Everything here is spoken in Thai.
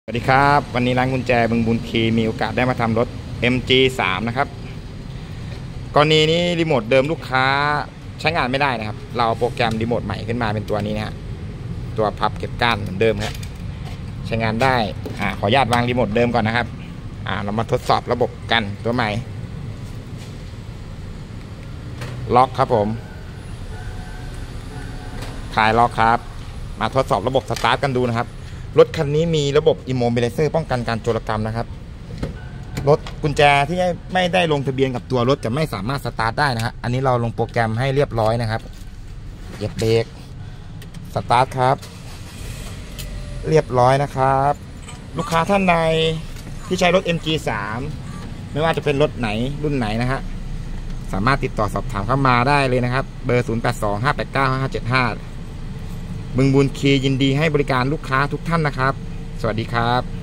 สวัสดีครับวันนี้ร้านกุญแจบึงบุญคีมีโอกาสได้มาทำรถ MG3 นะครับกรณีนี้รีโมทเดิมลูกค้าใช้งานไม่ได้นะครับเราโปรแกรมรีโมทใหม่ขึ้นมาเป็นตัวนี้นะฮะตัวพับเก็บก้านเหมือนเดิมครับใช้งานได้ขออนุญาตวางรีโมทเดิมก่อนนะครับเรามาทดสอบระบบกันตัวใหม่ล็อกครับผมคลายล็อกครับมาทดสอบระบบสตาร์ทกันดูนะครับรถคันนี้มีระบบอิโมบิไลเซอร์ป้องกันการโจรกรรมนะครับรถกุญแจที่ไม่ได้ลงทะเบียนกับตัวรถจะไม่สามารถสตาร์ทได้นะฮะอันนี้เราลงโปรแกรมให้เรียบร้อยนะครับเหยียบเบรกสตาร์ทครับเรียบร้อยนะครับลูกค้าท่านใดที่ใช้รถ MG3 ไม่ว่าจะเป็นรถไหนรุ่นไหนนะฮะสามารถติดต่อสอบถามเข้ามาได้เลยนะครับเบอร์ 0825895575บึงบุญคียินดีให้บริการลูกค้าทุกท่านนะครับสวัสดีครับ